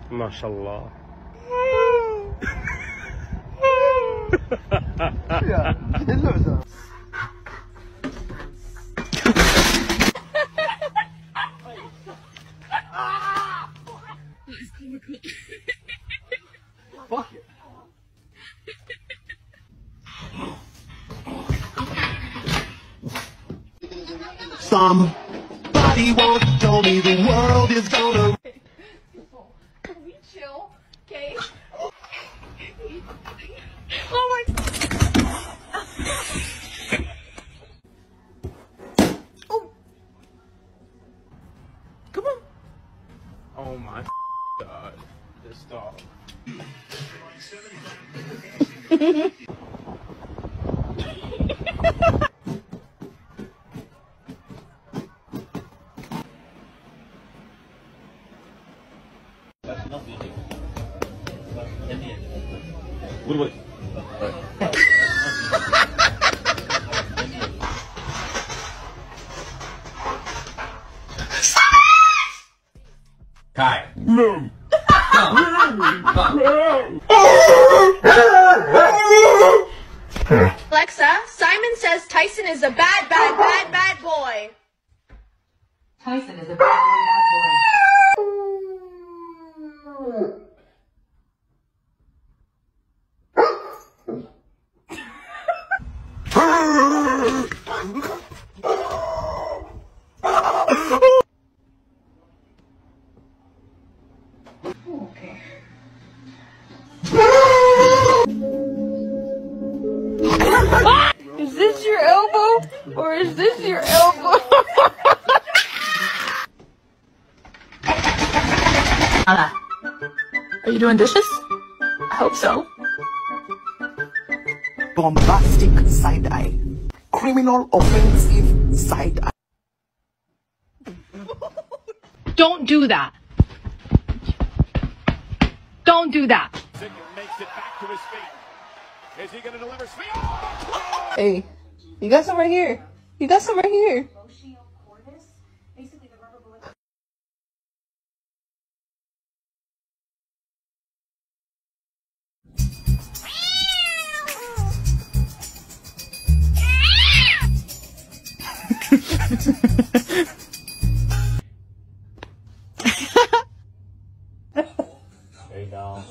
ما شاء الله. Somebody once told me the world is gonna. Can we chill? Okay. Oh my. Oh. Come on. Oh my God. This dog. What? Kai. No. Alexa, Simon says Tyson is a bad boy. Tyson is a bad boy. Okay. Is this your elbow or is this your elbow? Anna, are you doing dishes? I hope so. Bombastic side eye. Criminal offensive side eye. Don't do that. Don't do that. Makes it back to his feet. Is he going to deliver speed? Hey, you got some right here. You got some right here. Hey, down.